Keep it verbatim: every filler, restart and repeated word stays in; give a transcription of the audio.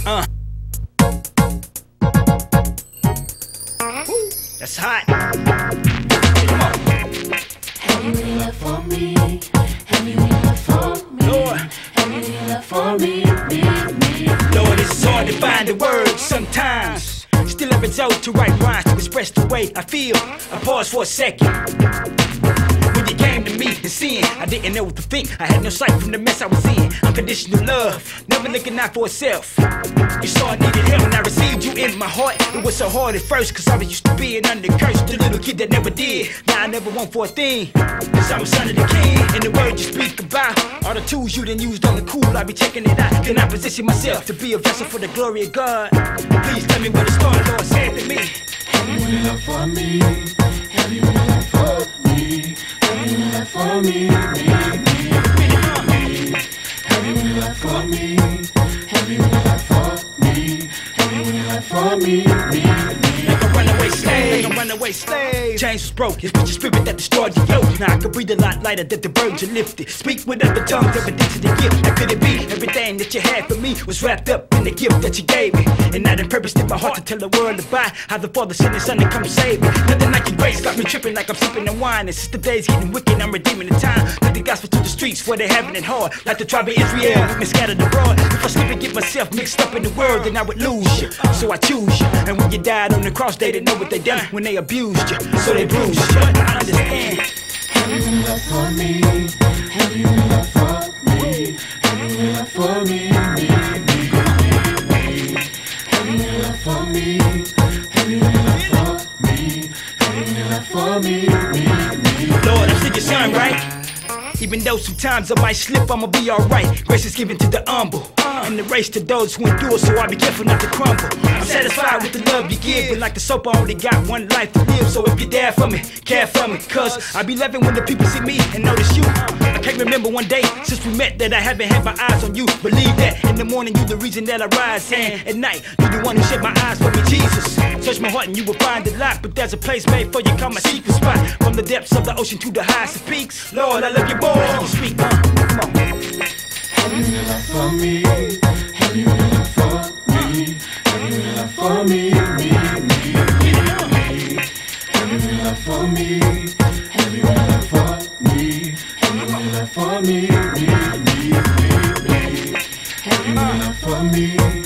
Uh. That's hot. Come on. Have you any love for me? Have you any love for me? Lord. Have you any love for me? Me, me. Lord, it's hard to find the words sometimes. Still I resort to write rhymes to express the way I feel. I pause for a second. When you came to me and sin, I didn't know what to think. I had no sight from the mess I was in. Unconditional love, never looking out for itself. You saw I needed help and I received you in my heart. It was so hard at first, cause I was used to being under curse. The little kid that never did. Now I never want for a thing, cause I'm a son of the king. And the words you speak about are the tools you done used on the cool. I be checking it out. Then I position myself to be a vessel for the glory of God. Please tell me where the star Lord said to me. Have you any love for me? Have you any love for me? Have you any love for me? Me, me, me. Have you any love for me? Have you any love for me? Have you any love for me? Me, me. Like a runaway slave, like a runaway slave. Chains was broken, it's with your spirit that destroyed the yoke. Now I can breathe a lot lighter that the birds are lifted. Speak with other tongues, evidence of the gift. How could it be? Everything that you had for me was wrapped up in the gift that you gave me. And I done purposed in my heart to tell the world about how the Father sent His Son to come save me. Nothing like your grace got me tripping like I'm sipping the wine. And since the day's getting wicked, I'm redeeming the time. Let the gospel to the streets where they having it hard. Like the tribe of Israel, with me scattered abroad. If I slip and get myself mixed up in the world, then I would lose you. So I choose you. And when you died on the cross, they didn't know what they done when they abused you. So they bruised you. I understand. Have you any love for me? Have you any love for me? Have you any love for me? Me, me, me. Have you any love for me? Have you any love for me? Have you any love for me? Me, me. Lord, I'm still your son, right? Even though sometimes I might slip, I'ma be alright. Grace is given to the humble, and the race to those who endure, so I be careful not to crumble. I'm satisfied with the love you give, but like the soap, I only got one life to live. So if you're there for me, care for me, cause I be loving when the people see me and notice you. I can't remember one day since we met that I haven't had my eyes on you. Believe that in the morning you the reason that I rise, and at night you the one who shed my eyes for me, Jesus. Search my heart and you will find a lot, but there's a place made for you, call my secret spot. From the depths of the ocean to the highest of peaks, Lord, I love you more. You speak, uh, come on. Have you any love for me? Have you any love for me? Have you any love for me? Me, me, me. Have you any love for me? Have you any love for me? Have you any love for me? Me, me, me. Have you any love for me?